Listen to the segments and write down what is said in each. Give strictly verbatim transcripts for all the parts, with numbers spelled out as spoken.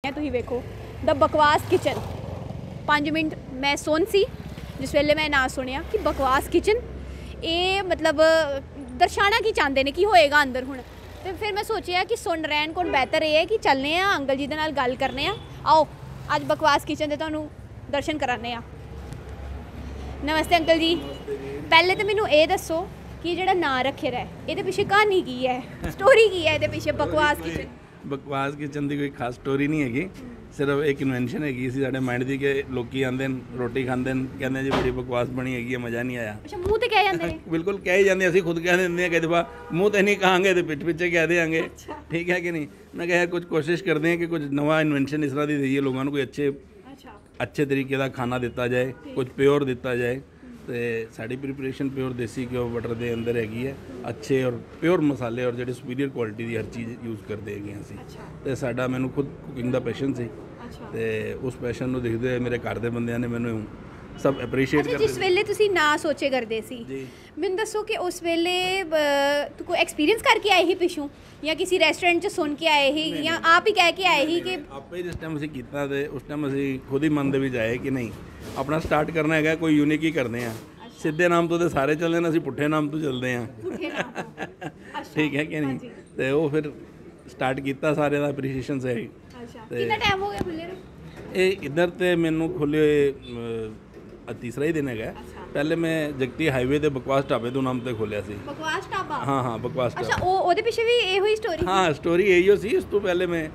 है तुसीं वेखो द बकवास किचन। पाँच मिनट मैं सुन सी जिस वेले मैं ना सुनिया कि बकवास किचन ये मतलब दर्शाना की चाहते हैं कि होएगा अंदर हुण। तो फिर मैं सोचिया कि सुन रहन कोल बेहतर ये है कि चलने आ अंकल जी दे नाल गल करने आ। आओ अज बकवास किचन दे तुहानूं दर्शन कराने आ। नमस्ते अंकल जी। पहले तो मैनूं ये दसो कि जिहड़ा नाम रखे दा है इहदे पिछे कहानी की है, स्टोरी की है इहदे पिछे बकवास किचन? बकवास किचन की कोई खास स्टोरी नहीं हैगी, सिर्फ एक इन्वेंशन हैगी सी साडे माइंड दी कि लोकी आंदे न रोटी खांदे न कहंदे जी बड़ी बकवास बनी हैगी है, मज़ा नहीं आया। अच्छा मूँह ते कह जांदे ने? बिल्कुल कह ही जाते, असीं खुद कह दिंदे हैं कई दफ़ा मूँह ते नहीं कहांगे तो पिछ पिछे कह देंगे। ठीक है कि नहीं? मैं कहा कुछ कोशिश करते हैं कि कुछ नवा इन्वेंशन इस तरह की दईए लोगों को, कोई अच्छे अच्छे तरीके का खाना दिता जाए, कुछ प्योर दिता जाए। तो साड़ी प्रिपरेशन प्योर देसी घ्यो बटर के अंदर हैगी है, अच्छे और प्योर मसाले और जो सुपीरियर क्वालिटी की हर चीज़ यूज़ करते हैं असीं। तो साडा मैनूं खुद कुकिंग का पैशन से तो उस पैशन को देखते हुए मेरे घर के बंदियां ने मैनूं सब एप्रीशिएट करते। जिस वेले तुसीं ना सोचे करते सी मैनूं दसो कि उस वेले तू कोई एक्सपीरियंस करके आए ही पिछों या किसी रेस्टोरेंट च सुन के आए ही या आप ही कह के आए ही कि आप ही जिस टाइम असीं कीता ते उस टाइम असीं खुद ही मन दे विच आए कि नहीं अपना स्टार्ट करना है, कोई यूनिक ही करते हैं। सीधे नाम तो सारे चलते हैं, असीं पुट्ठे नाम तो चलते हैं। ठीक है कि नहीं? तो वो फिर स्टार्ट किया सारे का एप्रीशिएशन से। कितना टाइम हो गया खुले नूं? ये इधर तो मैनू खुले तीसरा ही दिन है। पहले मैं जगती हाईवे ते बकवास ढाबे तो नाम ते खोलिया सी। बकवास ढाबा? हाँ हाँ बकवास ढाबा। अच्छा ओ ओदे पीछे भी ये हुई स्टोरी? हाँ स्टोरी यही सी। उस तो पहले मैं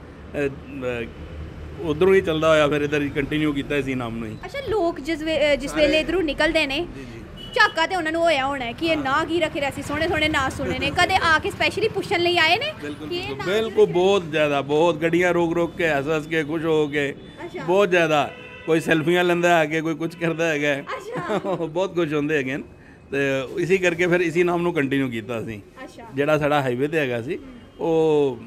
उधरों ही चलता होया फिर इधर कंटिन्यू किया इसी नाम ने ही। अच्छा लोग जिस वे, जिस वेले इधरों निकलते ने झाका तो उन्होंने होया होना है कि ये ना की रखे रहे सोहने सोहने ना सुने ने, कदे आके स्पेशली पुछन लई आए ने? बिल्कुल बिल्कुल बहुत ज़्यादा, बहुत गड्डियाँ रोक रोक के हंस हंस के खुश हो के बहुत ज़्यादा, कोई सेल्फियाँ लेंदा है कोई कुछ करता है बहुत खुश होंदे है। तो इसी करके फिर इसी नाम नूं कंटिन्यू किया सी। जिहड़ा साडा हाईवे ते हैगा सी वो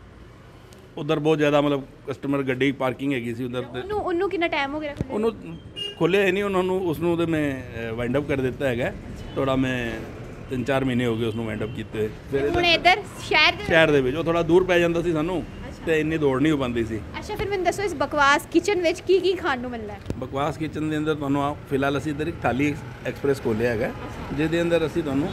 उधर बहुत ज़्यादा मतलब कस्टमर गड्डी पार्किंग हैगी सी उधर। उन्होंने उन्होंने कितना टाइम हो गया? उन्होंने खोलिया नहीं, उन्होंने उसनों तो मैं वाइंड अप कर दिता है थोड़ा। मैं तीन चार महीने हो गए उसनों वाइंड अप कीते। फिर हुण इधर शहर दे शहर दे विच वो थोड़ा दूर पै जांदा सी सानू ते इन्नी दौड़ नहीं हो पाती सी। अच्छा फिर मैनूं दसो इस बकवास किचन विच की की खाण नूं मिलदा है? बकवास किचन दे अंदर तुहानूं फिलहाल असीं इधर एक थाली एक्सप्रेस खोलिया है जिहदे अंदर असीं तुहानूं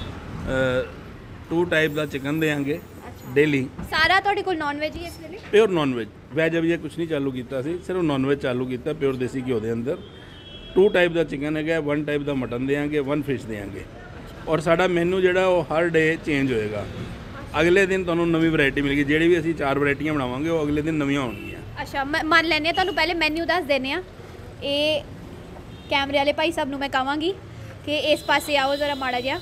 टू टाइप का चिकन देंगे डेली। सारा तुहाडे कोल नॉन वेज ही इस वेले? प्योर नॉन वेज, वैज अभी कुछ नहीं चालू किया सी, सिर्फ नॉन वेज चालू किया प्योर देसी घ्यो के अंदर। टू टाइप का चिकन है, वन टाइप का मटन देंगे, वन फिश देंगे। और साडा मेनू जो वो हर डे चेंज होएगा। अगले दिन तुहानूं नवी वैरायटी मिलेगी, जिहड़ी भी असीं चार वैरायटियां बनावांगे वो अगले दिन नवीं होणगियां। अच्छा मान लैने तुहानूं पहले मैन्यू दस देने आ। ये कैमरे वाले भाई साहब नूं मैं कहांगी कि इस पासे आओ जरा माड़ा जिहा।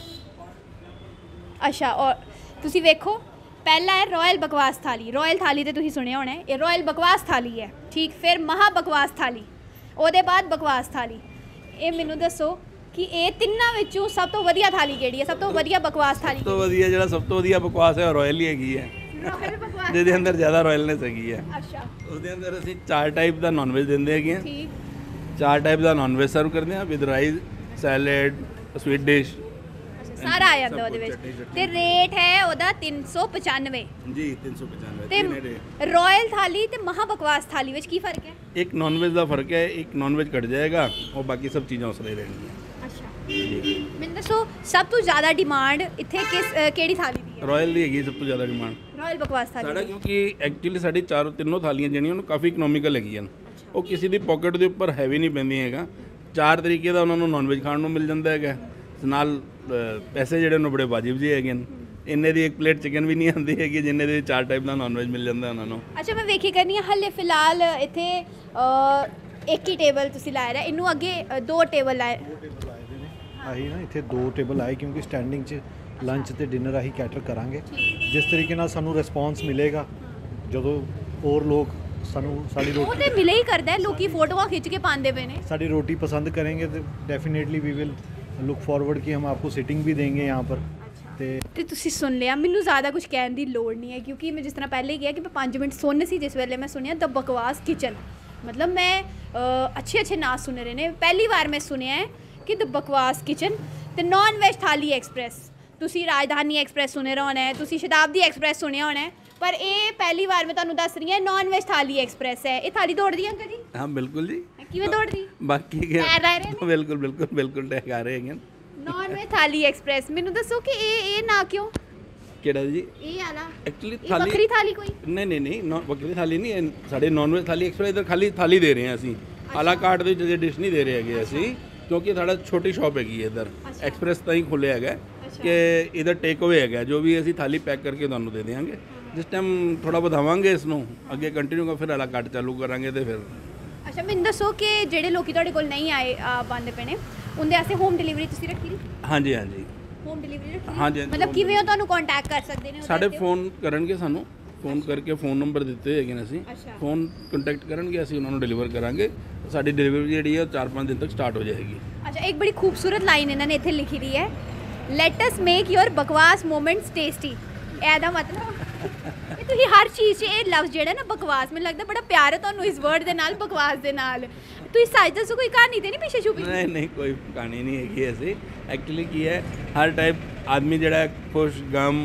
अच्छा और तुसीं वेखो पहला है रॉयल बकवास थाली। रॉयल थाली तो तुसीं सुनिया होना है, ये रॉयल बकवास थाली है। ठीक, फिर महा बकवास थाली, ਉਹਦੇ बाद बकवास थाली। ये मैनू दसो कि ये तिन्ना विचों सब तो वधिया थाली किहड़ी है? सब तो वधिया बकवास थाली? सब तो वधिया जिहड़ा सब तो वधिया बकवास है रॉयल ही हैगी है, जिहदे अंदर ज़्यादा रॉयलनेस हैगी है। अच्छा उसदे अंदर असीं चार टाइप का नॉन वेज दिंदे हैगे आ। ठीक, चार टाइप का नॉन वेज सर्व करते हैं with rice salad sweet dish सारा आ जाता ਉਹਦੇ ਵਿੱਚ। ਤੇ ਰੇਟ ਹੈ ਉਹਦਾ तीन सौ पचानवे जी तीन सौ पचानवे। ਤੇ ਰॉयल थाली ਤੇ ਮਹਾ ਬਕਵਾਸ थाली ਵਿੱਚ ਕੀ ਫਰਕ ਹੈ? एक नॉन वेज का फर्क है, एक नॉन वेज कट जाएगा और बाकी सब चीज़ें उस रहेंगी। अच्छा ਮੈਨੂੰ ਦੱਸੋ ਸਭ ਤੋਂ ਜ਼ਿਆਦਾ ਡਿਮਾਂਡ ਇੱਥੇ ਕਿਸ ਕਿਹੜੀ थाली ਦੀ ਹੈ? रॉयल ਦੀ ਹੈਗੀ ਸਭ ਤੋਂ ਜ਼ਿਆਦਾ ਡਿਮਾਂਡ ਰॉयल ਬਕਵਾਸ थाली ਸਾਡਾ, ਕਿਉਂਕਿ ਐਕਚੁਅਲੀ ਸਾਡੀ ਚਾਰੋਂ ਤਿੰਨੋਂ ਥਾਲੀਆਂ ਜਿਹੜੀਆਂ ਉਹਨੂੰ ਕਾਫੀ ਇਕਨੋਮਿਕਲ ਹੈਗੀਆਂ। ਉਹ ਕਿਸੇ ਦੀ ਪੋਕਟ ਦੇ ਉੱਪਰ ਹੈਵੀ ਨਹੀਂ ਪੈਂਦੀਆਂ ਹੈਗਾ। ਚਾਰ ਤਰੀਕੇ ਦਾ ਉਹਨਾਂ ਨੂੰ ਨॉन वेज ਖਾਣ ਨੂੰ ਮਿਲ ਜਾਂਦਾ ਹੈਗਾ, ਨਾਲ ਪੈਸੇ ਜਿਹੜੇ ਉਹਨੂੰ ਬੜੇ ਵਾਜਿਬ ਜਿਹੇ ਹੈਗੇ ਨੇ। ਇੰਨੇ ਦੀ ਇੱਕ ਪਲੇਟ ਚਿਕਨ ਵੀ ਨਹੀਂ ਆਉਂਦੀ ਹੈਗੀ ਜਿੰਨੇ ਦੇ ਚਾਰ ਟਾਈਪ ਦਾ ਨॉन वेज ਮਿਲ ਜਾਂਦਾ ਉਹਨਾਂ ਨੂੰ। ਅੱਛਾ ਮੈਂ ਵੇਖੀ ਕਰਨੀ ਆ ਹਲੇ ਫਿਲਹਾਲ ਇੱਥੇ ਇੱਕ ਹੀ ਟੇਬਲ ਤੁਸੀਂ ਲਾਇਆ ਰਿਹਾ, ਇਹਨੂੰ ਅੱਗੇ ਦੋ ਟੇਬਲ ਲਾਏ ਆਹੀ ਨਾ ਇੱਥੇ ਦੋ ਟੇਬਲ ਆਏ ਕਿਉਂਕਿ ਸਟੈਂਡਿੰਗ 'ਚ ਲੰਚ ਤੇ ਡਿਨਰ ਆਹੀ ਕੈਟਰ ਕਰਾਂਗੇ। ਜਿਸ ਤਰੀਕੇ ਨਾਲ ਸਾਨੂੰ ਰਿਸਪੌਂਸ ਮਿਲੇਗਾ ਜਦੋਂ ਹੋਰ ਲੋਕ ਸਾਨੂੰ ਸਾਡੀ ਉਹ ਰੋਟੀ ਤੇ ਮਿਲੇ ਹੀ ਕਰਦਾ, ਲੋਕੀ ਫੋਟੋਆਂ ਖਿੱਚ ਕੇ ਪਾਉਂਦੇ ਪਏ ਨੇ। ਸਾਡੀ ਰੋਟੀ ਪਸੰਦ करेंगे तो definitely we will look forward कि हम आपको सिटिंग भी देंगे यहाँ पर। ਤੇ ਤੁਸੀਂ ਸੁਣ ਲਿਆ, ਮੈਨੂੰ ਜ਼ਿਆਦਾ ਕੁਝ ਕਹਿਣ ਦੀ ਲੋੜ ਨਹੀਂ ਹੈ ਕਿਉਂਕਿ ਮੈਂ ਜਿਸ ਤਰ੍ਹਾਂ ਪਹਿਲੇ ਹੀ ਕਿਹਾ ਕਿ ਮੈਂ ਪੰਜ ਮਿੰਟ ਸੁਣ ਸੀ ਜਿਸ ਵੇਲੇ ਮੈਂ ਸੁਣਿਆ ਦ ਬਕਵਾਸ ਕਿਚਨ। मतलब मैं अच्छे अच्छे नाम सुने रहे ने, पहली बार मैं सुनिया है कि द बकवास किचन ते नॉन वेज थाली एक्सप्रैस। तुसी राजधानी एक्सप्रैस सुने होना है, तुसी शताब्दी एक्सप्रैस सुनिया होना है, ਪਰ ਇਹ ਪਹਿਲੀ ਵਾਰ ਮੈਂ ਤੁਹਾਨੂੰ ਦੱਸ ਰਹੀ ਹਾਂ ਨਾਨ ਵੈਜ ਥਾਲੀ ਐਕਸਪ੍ਰੈਸ ਹੈ। ਇਹ ਥਾਲੀ ਦੌੜਦੀ ਹੈ ਅੰਕਲ ਜੀ? ਹਾਂ ਬਿਲਕੁਲ ਜੀ। ਕਿਵੇਂ ਦੌੜਦੀ? ਬਾਕੀ ਕੇ ਟਾਇਰ ਰਹਿ ਰਹੇ ਨੇ? ਬਿਲਕੁਲ ਬਿਲकुल ਬਿਲकुल ਟੈਗ ਆ ਰਹੇ ਹੈਗੇ। ਨਾਨ ਵੈਜ ਥਾਲੀ ਐਕਸਪ੍ਰੈਸ, ਮੈਨੂੰ ਦੱਸੋ ਕਿ ਇਹ ਇਹ ਨਾ ਕਿਉਂ? ਕਿਹੜਾ ਜੀ? ਇਹ ਆਲਾ ਐਕਚੁਅਲੀ ਇਹ ਥਾਲੀ ਵੱਖਰੀ ਥਾਲੀ ਕੋਈ? ਨਹੀਂ ਨਹੀਂ ਨਹੀਂ ਨੌ ਬੱਕਰੀ ਥਾਲੀ ਨਹੀਂ ਹੈ, ਸਾਡੇ ਨਾਨ ਵੈਜ ਥਾਲੀ ਐਕਸਪ੍ਰੈਸ ਇਧਰ ਖਾਲੀ ਥਾਲੀ ਦੇ ਰਹੇ ਹਾਂ ਅਸੀਂ। ਆਲਾ ਕਾਰਟ ਦੇ ਜਿਹੜੇ ਡਿਸ਼ ਨਹੀਂ ਦੇ ਰਹੇ ਹੈਗੇ ਅਸੀਂ, ਕਿਉਂਕਿ ਸਾਡਾ ਛੋਟੀ ਸ਼ਾਪ ਹੈਗੀ ਹੈ ਇਧਰ। ਐਕਸਪ੍ਰੈਸ ਤਾਂ ਹੀ ਖੁੱਲਿਆ ਹੈਗਾ ਕਿ ਇਧਰ ਟੇਕ ਅਵੇ ਹੈਗਾ, ਜੋ ਵੀ ਅਸੀਂ ਥਾਲੀ ਪੈਕ ਕਰਕੇ ਤੁਹਾਨੂੰ ਦੇ ਦੇਵਾਂਗੇ। ਜਿਸ ਟਾਈਮ ਥੋੜਾ ਵਧਾਵਾਂਗੇ ਇਸ ਨੂੰ ਅੱਗੇ ਕੰਟੀਨਿਊ ਕਰ, ਫਿਰ ਆਲਾ ਕਾਰਟ ਚਾਲੂ ਕਰਾਂਗੇ ਤੇ ਫਿਰ। ਅੱਛਾ ਮੈਨੂੰ ਦੱਸੋ ਕਿ ਜਿਹੜੇ ਲੋਕੀ ਤੁਹਾਡੇ ਕੋਲ ਨਹੀਂ ਆਏ ਆ ਬੰਦੇ ਪਏ ਨੇ, ਉਹਦੇ ਵਾਸਤੇ ਹੋਮ ਡਿਲੀਵਰੀ ਤੁਸੀਂ ਰੱਖੀ? ਹਾਂਜੀ ਹਾਂਜੀ ਹੋਮ ਡਿਲੀਵਰੀ ਰੱਖੀ? ਹਾਂਜੀ ਮਤਲਬ ਕਿਵੇਂ ਉਹ ਤੁਹਾਨੂੰ ਕੰਟੈਕਟ ਕਰ ਸਕਦੇ ਨੇ? ਸਾਡੇ ਫੋਨ ਕਰਨਗੇ, ਸਾਨੂੰ ਫੋਨ ਕਰਕੇ ਫੋਨ ਨੰਬਰ ਦਿੱਤੇ ਹੈਗੇ ਨੇ ਅਸੀਂ, ਫੋਨ ਕੰਟੈਕਟ ਕਰਨਗੇ, ਅਸੀਂ ਉਹਨਾਂ ਨੂੰ ਡਿਲੀਵਰ ਕਰਾਂਗੇ। ਸਾਡੀ ਡਿਲੀਵਰੀ ਜਿਹੜੀ ਹੈ ਚਾਰ ਪੰਜ ਦਿਨ ਤੱਕ ਸਟਾਰਟ ਹੋ ਜਾਏਗੀ। ਅੱਛਾ ਇੱਕ ਬੜੀ ਖੂਬਸੂਰਤ ਲਾਈਨ ਇਹਨਾਂ ਨੇ ਇੱਥੇ ਲਿਖੀ ਦੀ ਹੈ, ਲੈਟ ਅਸ ਮੇਕ ਯੋਰ ਬਕਵਾਸ ਮੋਮੈਂਟਸ ਟੇਸਟੀ। ਇਹਦਾ ਮਤਲਬ ਇਹ ਤੁਸੀਂ ਹਰ ਚੀਜ਼ 'ਚ ਇਹ ਲਫ਼ਜ਼ ਜਿਹੜਾ ਨਾ ਬਕਵਾਸ, ਮੈਨੂੰ ਲੱਗਦਾ ਬੜਾ ਪਿਆਰ ਹੈ ਤੁਹਾਨੂੰ ਇਸ ਵਰਡ ਦੇ ਨਾਲ, ਬਕਵਾਸ ਦੇ ਨਾਲ। ਤੁਸੀਂ ਸੱਚ ਦੱਸੋ ਕੋਈ ਕਹਾਣੀ ਤੇ ਨਹੀਂ ਪਿੱਛੇ ਛੁਪੀ? ਨਹੀਂ ਨਹੀਂ ਕੋਈ ਕਹਾਣੀ ਨਹੀਂ ਹੈਗੀ ਐਸੀ। ਐਕਚੁਅਲੀ ਕੀ ਹੈ, ਹਰ ਟਾਈਪ ਆਦਮੀ ਜਿਹੜਾ ਖੁਸ਼ ਗਮ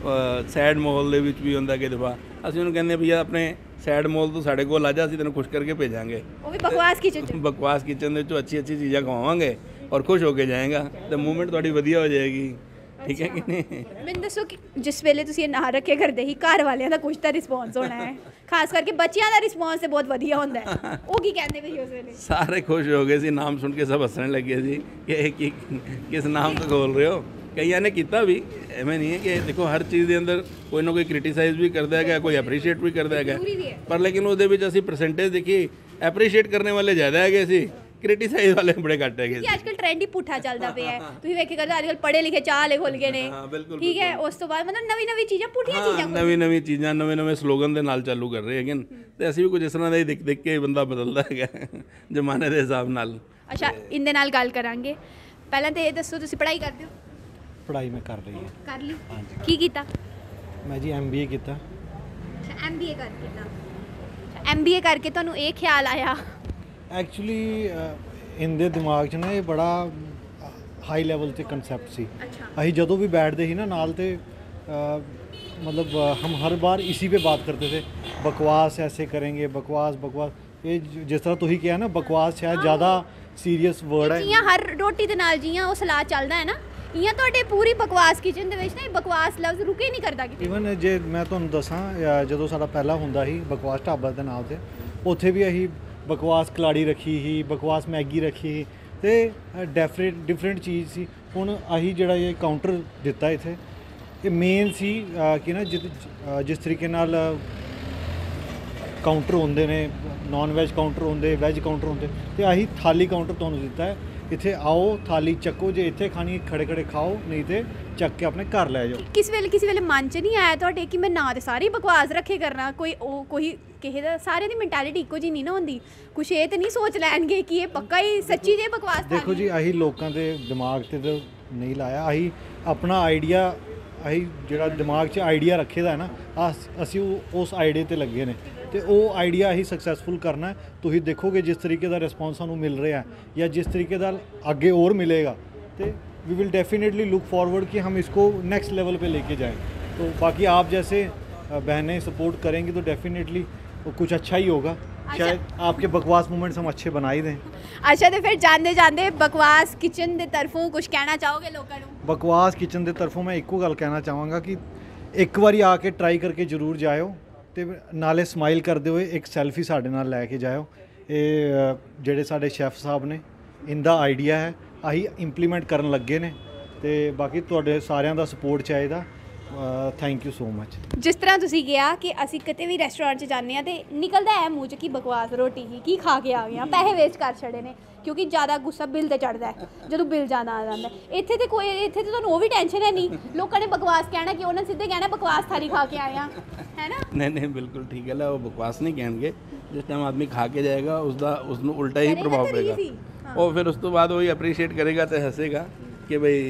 ਸੈਡ ਮਾਹੌਲ ਦੇ ਵਿੱਚ ਵੀ ਹੁੰਦਾ ਕਿ ਦਫਾ ਅਸੀਂ ਉਹਨੂੰ ਕਹਿੰਦੇ ਭਈਆ ਆਪਣੇ ਸੈਡ ਮਾਹੌਲ ਤੋਂ ਸਾਡੇ ਕੋਲ ਆ ਜਾ, ਅਸੀਂ ਤੈਨੂੰ ਖੁਸ਼ ਕਰਕੇ ਭੇਜਾਂਗੇ। ਉਹ ਵੀ ਬਕਵਾਸ ਕਿਚਨ 'ਚ? ਬਕਵਾਸ ਕਿਚਨ ਦੇ ਵਿੱਚੋਂ ਅੱਛੀ ਅੱਛੀ ਚੀਜ਼ਾਂ ਖਵਾਵਾਂਗੇ ਔਰ ਖੁਸ਼ ਹੋ ਕੇ ਜਾਏਗਾ ਤੇ ਮੂਵਮੈਂਟ ਤੁਹਾਡੀ ਵਧੀਆ ਹੋ ਜਾਏਗੀ। ਠੀਕ ਹੈ ਕਿ ਨਹੀਂ? ਮੈਨੂੰ ਦੱਸੋ ਕਿ ਜਿਸ ਵੇਲੇ ਤੁਸੀਂ ਇਹ ਨਾਂ ਰੱਖੇ ਕਰਦੇ ਹੀ, ਘਰ ਵਾਲਿਆਂ ਦਾ ਕੁਝ ਤਾਂ ਰਿਸਪੌਂਸ ਹੋਣਾ ਹੈ, ਖਾਸ ਕਰਕੇ ਬੱਚਿਆਂ ਦਾ ਰਿਸਪੌਂਸ ਤੇ ਬਹੁਤ ਵਧੀਆ ਹੁੰਦਾ ਹੈ। ਉਹ ਕੀ ਕਹਿੰਦੇ ਪਏ ਉਸ ਵੇਲੇ? ਸਾਰੇ ਖੁਸ਼ ਹੋ ਗਏ ਸੀ, ਨਾਮ ਸੁਣ ਕੇ ਸਭ ਹੱਸਣ ਲੱਗੇ ਸੀ ਕਿ ਇਹ ਕੀ ਕਿਸ ਨਾਮ ਤੋਂ ਬੋਲ ਰਹੇ ਹੋ। ਕਈਆਂ ਨੇ ਕੀਤਾ ਵੀ, ਐਵੇਂ ਨਹੀਂ ਹੈ ਕਿ ਦੇਖੋ ਹਰ ਚੀਜ਼ ਦੇ ਅੰਦਰ ਕੋਈ ਨਾ ਕੋਈ ਕ੍ਰਿਟੀਸਾਈਜ਼ ਵੀ ਕਰਦਾ ਹੈਗਾ, ਕੋਈ ਐਪਰੀਸ਼ੀਏਟ ਵੀ ਕਰਦਾ ਹੈਗਾ, ਪਰ ਲੇਕਿਨ ਉਹਦੇ ਵਿੱਚ ਅਸੀਂ ਪਰਸੈਂਟੇਜ ਦੇਖੀ, ਐਪਰੀਸ਼ੀਏਟ ਕਰਨ ਵਾਲੇ ਜ਼ਿਆਦਾ ਹੈਗੇ ਸੀ, ਕ੍ਰਿਟੀਸਾਈਜ਼ ਵਾਲੇ ਬੜੇ ਘੱਟ ਹੈਗੇ ਸੀ। ਅੱਜ ਕੱਲ ਟ੍ਰੈਂਡ ਹੀ ਪੁੱਠਾ ਚੱਲਦਾ ਪਿਆ ਹੈ, ਤੁਸੀਂ ਵੇਖੇ ਕਰਦੇ ਅੱਜ ਕੱਲ ਪੜ੍ਹੇ ਲਿਖੇ ਚਾਹ ਵਾਲੇ ਖੁੱਲ ਗਏ ਨੇ। ਠੀਕ ਹੈ, ਉਸ ਤੋਂ ਬਾਅਦ ਮਤਲਬ ਨਵੀਂ ਨਵੀਂ ਚੀਜ਼ਾਂ, ਪੁੱਠੀਆਂ ਚੀਜ਼ਾਂ, ਨਵੀਂ ਨਵੀਂ ਚੀਜ਼ਾਂ ਨਵੇਂ ਨਵੇਂ ਸਲੋਗਨ ਦੇ ਨਾਲ ਚਾਲੂ ਕਰ ਰਹੇ ਹੈਗੇ ਤੇ ਅਸੀਂ ਵੀ ਕੁਝ ਇਸ ਤਰ੍ਹਾਂ ਦਾ ਹੀ ਦੇਖ ਦੇਖ ਕੇ ਬੰਦਾ ਬਦਲਦਾ ਹੈਗਾ ਜ਼ਮਾਨੇ ਦੇ ਹਿਸਾਬ ਨਾਲ। ਅੱਛਾ ਇਹਦੇ ਨਾਲ ਗੱਲ ਕਰਾਂਗੇ, ਪਹਿਲਾਂ ਤਾਂ ਇਹ ਦੱਸੋ ਤੁਸੀਂ ਪੜ੍ਹਾਈ ਕਰਦੇ ਹੋ? ਪੜ੍ਹਾਈ ਮੈਂ ਕਰ ਰਹੀ ਹਾਂ। ਕਰ ਲਈ? ਕੀ ਕੀਤਾ? ਮੈਂ ਜੀ ਐਮ ਬੀ ਏ ਕੀਤਾ। ਅੱਛਾ ਐਮ ਬੀ ਏ ਕਰ ਕੀਤਾ। ਐਮ ਬੀ ਏ ਕਰਕੇ ਤੁਹਾਨੂੰ ਇਹ ਖਿਆਲ ਆਇਆ? ਐਕਚੁਅਲੀ ਇਹਦੇ ਦਿਮਾਗ 'ਚ ਨਾ ਇਹ ਬੜਾ ਹਾਈ ਲੈਵਲ ਤੇ ਕਨਸੈਪਟ ਸੀ। ਅਸੀਂ ਜਦੋਂ ਵੀ ਬੈਠਦੇ ਸੀ ਨਾ ਨਾਲ ਤੇ मतलब हम हर बार इसी पे बात करते थे, बकवास ऐसे करेंगे, बकवास बकवास ये जिस तरह तुही किया ना, बकवास शायद ज़्यादा सीरियस वर्ड है। जियां हर रोटी दे नाल जियां वो सलाद चलदा है ना, इयां ਤੁਹਾਡੇ ਪੂਰੀ ਬਕਵਾਸ ਕਿਚਨ ਦੇ ਵਿੱਚ ਨਾ ਬਕਵਾਸ ਲਫ਼ਜ਼ ਰੁਕੇ ਨਹੀਂ ਕਰਦਾ ਕਿਤੇ। ਇਵਨ ਜੇ ਮੈਂ ਤੁਹਾਨੂੰ ਦੱਸਾਂ, ਜਦੋਂ ਸਾਡਾ ਪਹਿਲਾ ਹੁੰਦਾ ਸੀ ਬਕਵਾਸ ਢਾਬਾ ਦੇ ਨਾਮ ਤੇ, ਉੱਥੇ ਵੀ ਅਸੀਂ ਬਕਵਾਸ ਕਲਾੜੀ ਰੱਖੀ ਸੀ, ਬਕਵਾਸ ਮੈਗੀ ਰੱਖੀ ਸੀ ਤੇ ਡਿਫਰੈਂਟ ਡਿਫਰੈਂਟ ਚੀਜ਼ ਸੀ। ਹੁਣ ਅਸੀਂ ਜਿਹੜਾ ਇਹ ਕਾਊਂਟਰ ਦਿੱਤਾ ਇੱਥੇ, ਇਹ ਮੇਨ ਸੀ ਕਿ ਨਾ ਜਿ ਜਿਸ ਤਰੀਕੇ ਨਾਲ ਕਾਊਂਟਰ ਹੁੰਦੇ ਨੇ, ਨੌਨ ਵੈਜ ਕਾਊਂਟਰ ਹੁੰਦੇ, ਵੈਜ ਕਾਊਂਟਰ ਹੁੰਦੇ, ਤੇ ਅਸੀਂ ਥਾਲੀ ਕਾਊਂਟਰ ਤੁਹਾਨੂੰ ਦਿੱਤਾ ਹੈ। ਇੱਥੇ ਆਓ, ਥਾਲੀ ਚੱਕੋ, ਜੇ ਇੱਥੇ ਖਾਣੀ ਖੜੇ ਖੜੇ ਖਾਓ, ਨਹੀਂ ਤੇ ਚੱਕ ਕੇ ਆਪਣੇ ਘਰ ਲੈ ਜਾਓ। ਕਿਸ ਵੇਲੇ ਕਿਸੇ ਵੇਲੇ ਮਨ 'ਚ ਨਹੀਂ ਆਇਆ ਤੁਹਾਡੇ ਕਿ ਮੈਂ ਨਾ ਤੇ ਸਾਰੀ ਬਕਵਾਸ ਰੱਖੇ ਕਰਨਾ, ਕੋਈ ਉਹ ਕੋਈ ਕਿਸੇ ਦਾ ਸਾਰਿਆਂ ਦੀ ਮੈਂਟੈਲਿਟੀ ਇੱਕੋ ਜਿਹੀ ਨਹੀਂ ਨਾ ਹੁੰਦੀ, ਕੁਛ ਇਹ ਤਾਂ ਨਹੀਂ ਸੋਚ ਲੈਣਗੇ ਕਿ ਇਹ ਪੱਕਾ ਹੀ ਸੱਚੀ ਜੇ ਬਕਵਾਸ? ਦੇਖੋ ਜੀ, ਅਸੀਂ ਲੋਕਾਂ ਦੇ ਦਿਮਾਗ ਤੇ ਤਾਂ ਨਹੀਂ ਲਾਇਆ, ਅਸੀਂ ਆਪਣਾ ਆਈਡੀਆ, ਅਸੀਂ ਜਿਹੜਾ ਦਿਮਾਗ 'ਚ ਆਈਡੀਆ ਰੱਖੇ ਦਾ ਹੈ ਨਾ, ਅਸੀਂ ਉਸ ਆਈਡੀਆ ਤੇ ਲੱਗੇ ਨੇ ਤੇ ਉਹ ਆਈਡੀਆ ਹੀ ਸਕਸੈਸਫੁਲ ਕਰਨਾ। ਤੁਸੀਂ ਦੇਖੋਗੇ ਜਿਸ ਤਰੀਕੇ ਦਾ ਰਿਸਪੌਂਸ ਸਾਨੂੰ ਮਿਲ ਰਿਹਾ ਜਾਂ ਜਿਸ ਤਰੀਕੇ ਦਾ ਅੱਗੇ और मिलेगा, तो we will definitely look forward कि हम इसको नेक्स्ट लेवल पे लेके जाएं। तो बाकी आप जैसे बहनें सपोर्ट करेंगी तो डेफिनेटली कुछ अच्छा ही होगा। शायद आपके बकवास मोमेंट्स हम अच्छे बना ही दें। अच्छा, तो फिर जाते जाते बकवास किचन के तरफों कुछ कहना चाहोगे लोगों को? बकवास किचन के तरफों मैं एको गल कहना चाहवागा कि एक बारी आके ट्राई करके जरूर जाओ ਤੇ ਨਾਲੇ ਸਮਾਈਲ ਕਰਦੇ ਹੋਏ ਇੱਕ ਸੈਲਫੀ ਸਾਡੇ ਨਾਲ ਲੈ ਕੇ ਜਾਇਓ। ਇਹ ਜਿਹੜੇ ਸਾਡੇ ਸ਼ੈਫ ਸਾਹਿਬ ਨੇ, ਇਹਦਾ ਆਈਡੀਆ ਹੈ, ਅਸੀਂ ਇੰਪਲੀਮੈਂਟ ਕਰਨ ਲੱਗੇ ਨੇ ਤੇ ਬਾਕੀ ਤੁਹਾਡੇ ਸਾਰਿਆਂ ਦਾ ਸਪੋਰਟ ਚਾਹੀਦਾ। Thank you so much. ਜਿਸ ਤਰ੍ਹਾਂ ਤੁਸੀਂ ਕਿਹਾ ਕਿ ਅਸੀਂ ਕਿਤੇ ਵੀ ਰੈਸਟੋਰੈਂਟ 'ਚ ਜਾਂਦੇ ਹਾਂ ਤੇ ਨਿਕਲਦਾ ਹੈ ਮੂੰਹ 'ਚ ਕਿ ਬਕਵਾਸ ਰੋਟੀ ਹੀ ਕੀ ਖਾ ਕੇ ਆ ਗਏ ਹਾਂ, ਪੈਸੇ ਵੇਸਟ ਕਰ ਛੜੇ ਨੇ, ਕਿਉਂਕਿ ਜ਼ਿਆਦਾ ਗੁੱਸਾ ਬਿੱਲ 'ਤੇ ਚੜ੍ਹਦਾ ਹੈ ਜਦੋਂ ਬਿੱਲ ਜ਼ਿਆਦਾ ਆ ਜਾਂਦਾ। ਇੱਥੇ ਤੇ ਕੋਈ ਇੱਥੇ ਤੇ ਤੁਹਾਨੂੰ ਉਹ ਵੀ ਟੈਨਸ਼ਨ ਹੈ ਨਹੀਂ, ਲੋਕਾਂ ਨੇ ਬਕਵਾਸ ਕਹਿਣਾ ਕਿ ਉਹਨਾਂ ਸਿੱਧੇ ਕਹਿਣਾ ਬਕਵਾਸ ਥਾਲੀ ਖਾ ਕੇ ਆਏ ਹਾਂ, ਹੈ ਨਾ? नहीं नहीं बिल्कुल ठीक है, वो बकवास नहीं कहेंगे। जिस टाइम आदमी खा के जाएगा उसका उसਨੂੰ उल्टा ही प्रभाव पड़ेगा, और फिर उस तो बाद वही अप्रीशिएट करेगा तो हंसेगा कि भाई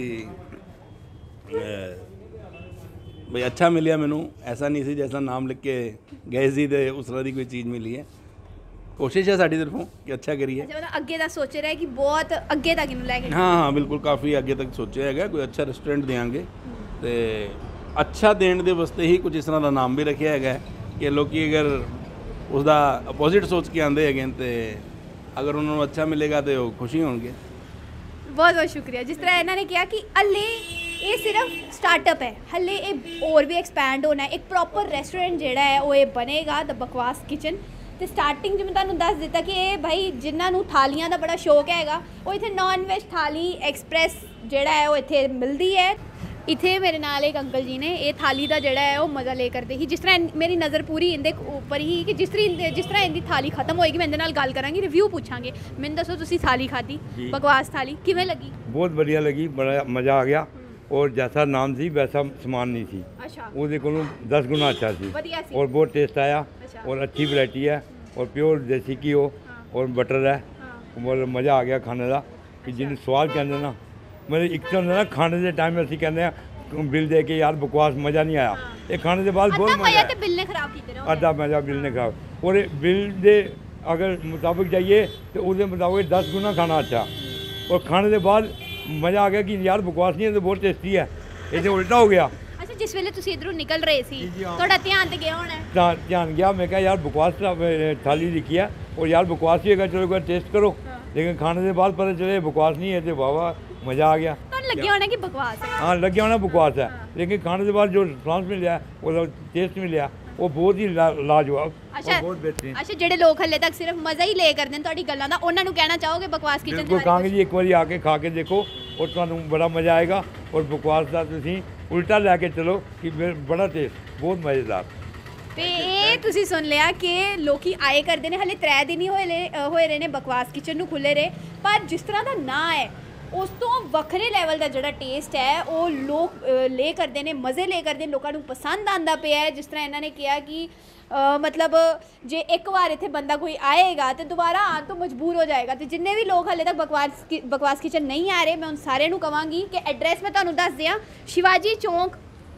भाई अच्छा मिलिया मैनू, ऐसा नहीं सी जैसा नाम लिख के गए सी तो उस तरह की कोई चीज़ मिली है। कोशिश है साड़ी तरफों कि अच्छा करिए। अगे तक सोच रहे कि बहुत अगे तक इन्हू लैके? हाँ हाँ बिल्कुल, काफ़ी अगे तक सोचे है कोई अच्छा रेस्टोरेंट देंगे तो ਅੱਛਾ ਦੇਣ ਦੇ ਵਾਸਤੇ ਹੀ ਕੁਝ ਇਸ ਤਰ੍ਹਾਂ ਦਾ ਨਾਮ ਵੀ ਰੱਖਿਆ ਹੈਗਾ ਹੈ ਕਿ ਲੋਕੀ ਅਗਰ ਉਸਦਾ ਅਪੋਜ਼ਿਟ ਸੋਚ ਕੇ ਆਉਂਦੇ ਹੈਗੇ ਤੇ ਅਗਰ ਉਹਨਾਂ ਨੂੰ ਅੱਛਾ ਮਿਲੇਗਾ ਤੇ ਉਹ ਖੁਸ਼ੀ ਹੋਣਗੇ। ਬਹੁਤ ਬਹੁਤ ਸ਼ੁਕਰੀਆ। ਜਿਸ ਤਰ੍ਹਾਂ ਇਹਨਾਂ ਨੇ ਕਿਹਾ ਕਿ ਹਲੇ ਇਹ ਸਿਰਫ ਸਟਾਰਟਅਪ ਹੈ, ਹਲੇ ਇਹ ਹੋਰ ਵੀ ਐਕਸਪੈਂਡ ਹੋਣਾ ਹੈ, ਇੱਕ ਪ੍ਰੋਪਰ ਰੈਸਟੋਰੈਂਟ ਜਿਹੜਾ ਹੈ ਉਹ ਇਹ ਬਣੇਗਾ ਦ ਬਕਵਾਸ ਕਿਚਨ। ਤੇ ਸਟਾਰਟਿੰਗ ਜਿਵੇਂ ਤੁਹਾਨੂੰ ਦੱਸ ਦਿੱਤਾ ਕਿ ਇਹ ਭਾਈ ਜਿਨ੍ਹਾਂ ਨੂੰ ਥਾਲੀਆਂ ਦਾ ਬੜਾ ਸ਼ੌਕ ਹੈਗਾ ਉਹ ਇੱਥੇ ਨਾਨ ਵੈਜ ਥਾਲੀ ਐਕਸਪ੍ਰੈਸ ਜਿਹੜਾ ਹੈ ਉਹ ਇੱਥੇ ਮਿਲਦੀ ਹੈ। ਇੱਥੇ ਮੇਰੇ ਨਾਲ ਇੱਕ ਅੰਕਲ ਜੀ ਨੇ ਇਹ ਥਾਲੀ ਦਾ ਜਿਹੜਾ ਹੈ ਉਹ ਮਜ਼ਾ ਲੈ ਕਰਦੇ ਹੀ, ਜਿਸ ਤਰ੍ਹਾਂ ਮੇਰੀ ਨਜ਼ਰ ਪੂਰੀ ਇਹਦੇ ਉੱਪਰ ਹੀ ਕਿ ਜਿਸ ਤਰ੍ਹਾਂ ਜਿਸ ਤਰ੍ਹਾਂ ਇਹਦੀ ਥਾਲੀ ਖਤਮ ਹੋਏਗੀ ਮੈਂ ਇਹਦੇ ਨਾਲ ਗੱਲ ਕਰਾਂਗੀ, ਰਿਵਿਊ ਪੁੱਛਾਂਗੇ। ਮੈਨੂੰ ਦੱਸੋ ਤੁਸੀਂ ਥਾਲੀ ਖਾਧੀ ਬਕਵਾਸ ਥਾਲੀ ਕਿਵੇਂ ਲੱਗੀ? बहुत बढ़िया लगी, बड़ा मज़ा आ गया और जैसा नाम थी वैसा सामान नहीं थी, अच्छा उसके को दस गुना अच्छा थी बढ़िया सी। और बहुत टेस्ट आया अच्छा। और अच्छी वैरायटी है और प्योर देसी घी हो और बटर है और मज़ा आ गया खाने का कि जिन्हें स्वाद कहते ना मतलब एक तो ना खाने के टाइम असं कहते हैं बिल दे के यार बकवास मज़ा नहीं आया, ये खाने के बाद बहुत मज़ा आया। बिल ने खराब कीते रहो अद्धा मज़ा बिल ने खराब और बिल दे अगर मुताबिक जाइए तो उसके मुताबिक दस गुना खाना अच्छा और खाने के बाद मज़ा आ गया कि यार बकवास नहीं है तो बहुत टेस्टी है, ये उल्टा हो गया। ਅੱਛਾ ਜਿਸ ਵੇਲੇ ਤੁਸੀਂ ਇਧਰੋਂ ਨਿਕਲ ਰਹੇ ਸੀ ਜੀ, ਹਾਂ। ਤੁਹਾਡਾ ਧਿਆਨ ਤੇ ਗਿਆ ਹੋਣਾ ਹੈ। ध्यान ध्यान गया, मैं कहा यार बकवास था- थाली लिखी है और यार बकवास ही है, चलो एक बार टेस्ट करो, लेकिन खाने के बाद पता चले बकवास नहीं है तो वाह वाह मज़ा आ गया। ਤੁਹਾਨੂੰ ਲੱਗਿਆ ਹੋਣਾ कि बकवास है। हाँ लग गया होना बकवास है, लेकिन खाने के बाद जो रिस्पॉन्स मिला वो टेस्ट मिला वो बहुत ही ला- लाजवाब और अच्छा बहुत बेहतरीन। अच्छा ਜਿਹੜੇ ਲੋਕ ਹੱਲੇ ਤੱਕ ਸਿਰਫ ਮਜ਼ਾ ਹੀ ਲੈ ਕਰਦੇ ਨੇ ਤੁਹਾਡੀ ਗੱਲਾਂ ਦਾ ਉਹਨਾਂ ਨੂੰ ਕਹਿਣਾ ਚਾਹੋਗੇ ਬਕਵਾਸ ਕਿਚਨ ਦੇ बिल्कुल ਬਾਰੇ? कहेंगे जी एक बार आके खा के देखो और ਤੁਹਾਨੂੰ बड़ा मज़ा आएगा और बकवास का ਤੁਸੀਂ उल्टा लैके चलो कि बड़ा टेस्ट बहुत मज़ेदार। ਤੇ ਇਹ ਤੁਸੀਂ ਸੁਣ ਲਿਆ ਕਿ ਲੋਕੀ ਆਏ ਕਰਦੇ ਨੇ, ਹਲੇ ਤਰੇ ਦਿਨ ਹੀ ਹੋਏ ਲੈ- ਅ, ਹੋਏ ਰਹੇ ਨੇ ਬਕਵਾਸ ਕਿਚਨ ਨੂੰ ਖੁੱਲੇ ਰਹੇ, ਪਰ ਜਿਸ ਤਰ੍ਹਾਂ ਦਾ ਨਾਂ ਹੈ ਉਸ ਤੋਂ ਵੱਖਰੇ ਲੈਵਲ ਦਾ ਜਿਹੜਾ ਟੇਸਟ ਹੈ ਉਹ ਲੋਕ ਅ, ਲੈ ਕਰਦੇ ਨੇ, ਮਜ਼ੇ ਲੈ ਕਰਦੇ ਨੇ, ਲੋਕਾਂ ਨੂੰ ਪਸੰਦ ਆਂਦਾ ਪਿਆ ਹੈ। ਜਿਸ ਤਰ੍ਹਾਂ ਇਹਨਾਂ ਨੇ ਕਿਹਾ ਕਿ ਅ, ਮਤਲਬ ਜੇ ਇੱਕ ਵਾਰ ਇੱਥੇ ਬੰਦਾ ਕੋਈ ਆਏਗਾ ਤੇ ਦੁਬਾਰਾ ਆਉਣ ਤੋਂ ਮਜਬੂਰ ਹੋ ਜਾਏਗਾ। ਤੇ ਜਿੰਨੇ ਵੀ ਲੋਕ ਹਲੇ ਤੱਕ ਬਕਵਾਸ ਕਿ- ਬਕਵਾਸ ਕਿਚਨ ਨਹੀਂ ਆ ਰਹੇ ਮੈਂ ਉਨ ਸਾਰਿਆਂ ਨੂੰ ਕਵਾਂਗੀ ਕਿ ਐਡਰੈਸ ਮੈਂ ਤੁਹਾਨੂੰ ਦੱਸ ਦਿਆਂ, ਸ਼ਿਵਾਜੀ ਚੌਂਕ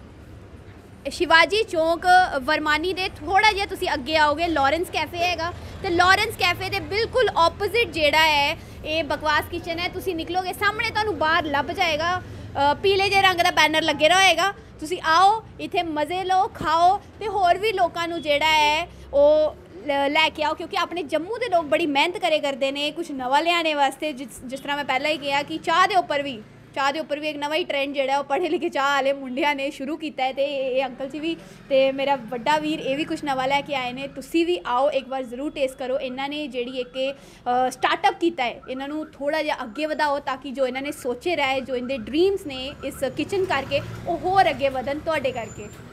ਸ਼ਿਵਾਜੀ ਚੌਂਕ ਵਰਮਾਨੀ ਦੇ ਥੋੜਾ ਜਿਹਾ ਤੁਸੀਂ ਅੱਗੇ ਆਓਗੇ ਲਾਰੈਂਸ ਕੈਫੇ ਹੈਗਾ ਤੇ ਲਾਰੈਂਸ ਕੈਫੇ ਦੇ ਬਿਲਕੁਲ ਆਪੋਜ਼ਿਟ ਜਿਹੜਾ ਹੈ ਇਹ ਬਕਵਾਸ ਕਿਚਨ ਹੈ। ਤੁਸੀਂ ਨਿਕਲੋਗੇ ਸਾਹਮਣੇ ਤੁਹਾਨੂੰ ਬਾਹਰ ਲੱਭ ਜਾਏਗਾ, ਅ, ਪੀਲੇ ਜਿਹੇ ਰੰਗ ਦਾ ਬੈਨਰ ਲੱਗੇ ਰਹੇਗਾ। ਤੁਸੀਂ ਆਓ ਇੱਥੇ ਮਜ਼ੇ ਲਓ, ਖਾਓ ਤੇ ਹੋਰ ਵੀ ਲੋਕਾਂ ਨੂੰ ਜਿਹੜਾ ਹੈ ਉਹ ਲ- ਲੈ ਕੇ ਆਓ, ਕਿਉਂਕਿ ਆਪਣੇ ਜੰਮੂ ਦੇ ਲੋਕ ਬੜੀ ਮਿਹਨਤ ਕਰੇ ਕਰਦੇ ਨੇ ਕੁਝ ਨਵਾਂ ਲਿਆਉਣੇ ਵਾਸਤੇ। ਜਿਸ ਜਿਸ ਤਰ੍ਹਾਂ ਮੈਂ ਪਹਿਲਾਂ ਹੀ ਕਿਹਾ ਕਿ ਚਾਹ ਦੇ ਉੱਪਰ ਵੀ ਚਾਹ ਦੇ ਉੱਪਰ ਵੀ ਇੱਕ ਨਵਾਂ ਹੀ ਟ੍ਰੈਂਡ ਜਿਹੜਾ ਉਹ ਪੜ੍ਹੇ ਲਿਖੇ ਚਾਹ ਵਾਲੇ ਮੁੰਡਿਆਂ ਨੇ ਸ਼ੁਰੂ ਕੀਤਾ ਹੈ ਤੇ ਇਹ ਇਹ ਅੰਕਲ ਜੀ ਵੀ ਤੇ ਮੇਰਾ ਵੱਡਾ ਵੀਰ ਇਹ ਵੀ ਕੁਝ ਨਵਾਂ ਲੈ ਕੇ ਆਏ ਨੇ। ਤੁਸੀਂ ਵੀ ਆਓ ਇੱਕ ਵਾਰ ਜ਼ਰੂਰ ਟੇਸਟ ਕਰੋ। ਇਹਨਾਂ ਨੇ ਜਿਹੜੀ ਇੱਕ ਸਟਾਰਟਅਪ ਕੀਤਾ ਹੈ ਇਹਨਾਂ ਨੂੰ ਥੋੜਾ ਜਿਹਾ ਅੱਗੇ ਵਧਾਓ ਤਾਂ ਕਿ ਜੋ ਇਹਨਾਂ ਨੇ ਸੋਚੇ ਰਹੇ, ਜੋ ਇਹਦੇ ਡ੍ਰੀਮਸ ਨੇ ਇਸ ਕਿਚਨ ਕਰਕੇ ਉਹ ਹੋਰ ਅੱਗੇ ਵਧਣ ਤੁਹਾਡੇ ਕਰਕੇ।